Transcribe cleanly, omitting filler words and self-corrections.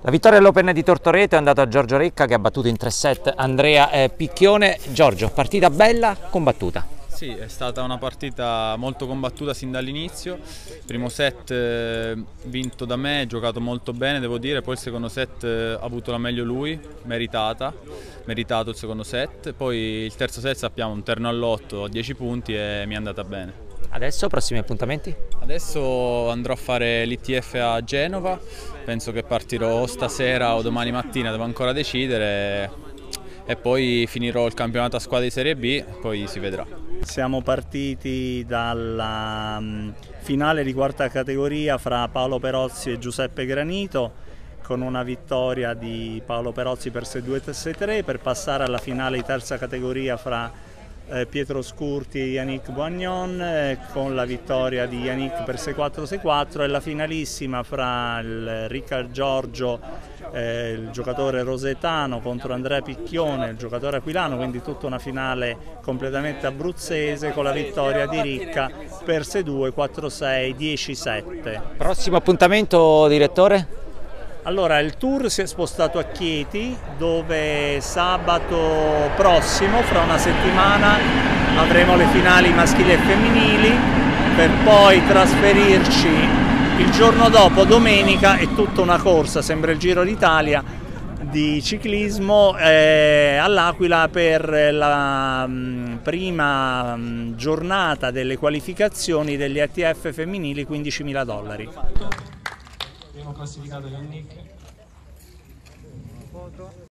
La vittoria all'Open di Tortoreto è andata a Giorgio Recca, che ha battuto in 3 set Andrea Picchione. Giorgio, partita bella, combattuta. Sì, è stata una partita molto combattuta sin dall'inizio. Primo set vinto da me, giocato molto bene devo dire, poi il secondo set ha avuto la meglio lui, meritato il secondo set. Poi il terzo set sappiamo un terno all'8 a 10 punti e mi è andata bene. Adesso, prossimi appuntamenti? Adesso andrò a fare l'ITF a Genova, penso che partirò stasera o domani mattina, devo ancora decidere, e poi finirò il campionato a squadre di Serie B, poi si vedrà. Siamo partiti dalla finale di quarta categoria fra Paolo Perozzi e Giuseppe Granito, con una vittoria di Paolo Perozzi per 6-2 e 6-3, per passare alla finale di terza categoria fra Pietro Scurti e Yannick Boignon, con la vittoria di Yannick per 6-4 6-4, e la finalissima fra il Ricca Giorgio, il giocatore rosetano, contro Andrea Picchione, il giocatore aquilano, quindi tutta una finale completamente abruzzese, con la vittoria di Ricca per 6-2 4-6 10-7. Prossimo appuntamento, direttore? Allora, il tour si è spostato a Chieti, dove sabato prossimo, fra una settimana, avremo le finali maschili e femminili, per poi trasferirci il giorno dopo, domenica, è tutta una corsa, sembra il Giro d'Italia di ciclismo, all'Aquila per la prima giornata delle qualificazioni degli ITF femminili, $15.000. Primo classificato Yannick.